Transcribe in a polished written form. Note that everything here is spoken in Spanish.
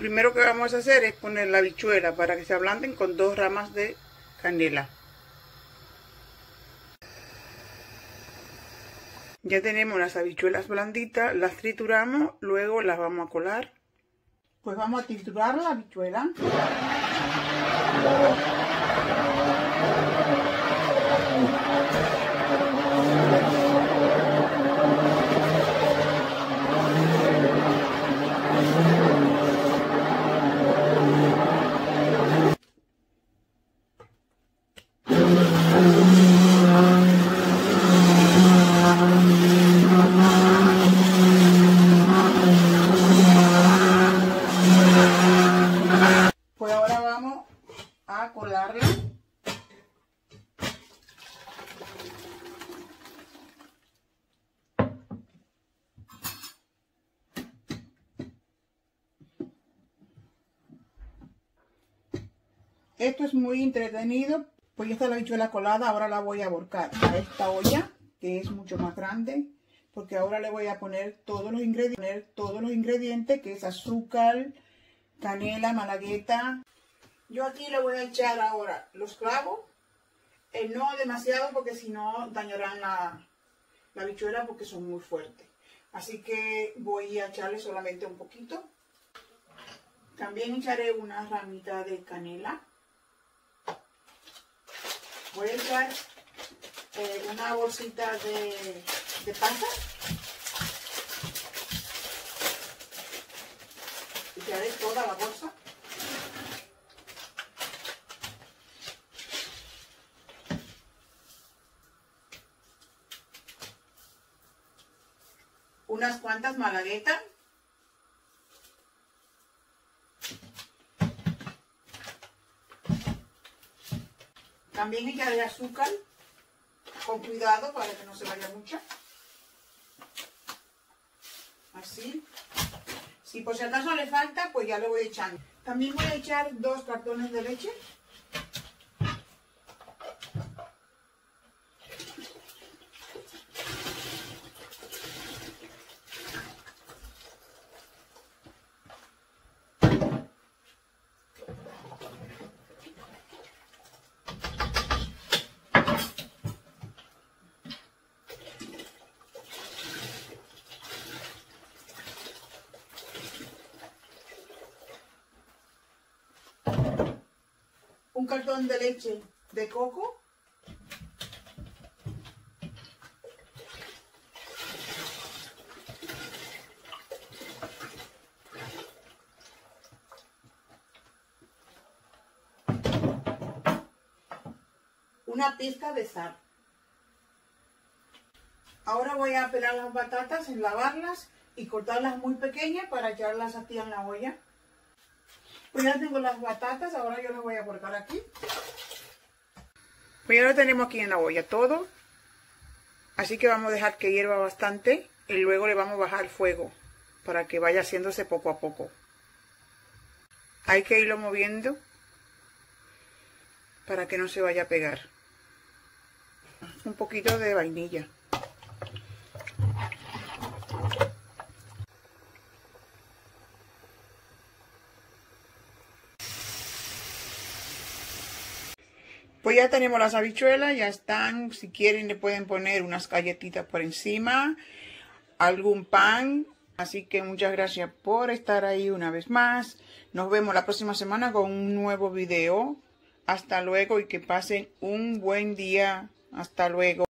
primero que vamos a hacer es poner la habichuela para que se ablanden con 2 ramas de canela. Ya tenemos las habichuelas blanditas, las trituramos, luego las vamos a colar. Pues vamos a triturar la habichuela. Pues ahora vamos a colarla. Esto es muy entretenido. Pues ya está la habichuela colada, ahora la voy a volcar a esta olla, que es mucho más grande, porque ahora le voy a poner todos los ingredientes, que es azúcar, canela, malagueta. Yo aquí le voy a echar ahora los clavos, no demasiado porque si no dañarán la habichuela porque son muy fuertes. Así que voy a echarle solamente un poquito. También echaré una ramita de canela. Voy a echar una bolsita de pasas. Echaré toda la bolsa. Unas cuantas malaguetas. También echaré azúcar, con cuidado para que no se vaya mucha. Así. Si por si acaso le falta, pues ya lo voy echando. También voy a echar 2 cartones de leche. Un cartón de leche de coco. Una pizca de sal. Ahora voy a pelar las batatas, lavarlas y cortarlas muy pequeñas para echarlas aquí en la olla. Pues ya tengo las batatas, ahora yo las voy a cortar aquí. Pues ya lo tenemos aquí en la olla todo. Así que vamos a dejar que hierva bastante y luego le vamos a bajar el fuego para que vaya haciéndose poco a poco. Hay que irlo moviendo para que no se vaya a pegar. Un poquito de vainilla. Pues ya tenemos las habichuelas, ya están. Si quieren le pueden poner unas galletitas por encima, algún pan. Así que muchas gracias por estar ahí una vez más. Nos vemos la próxima semana con un nuevo video. Hasta luego y que pasen un buen día. Hasta luego.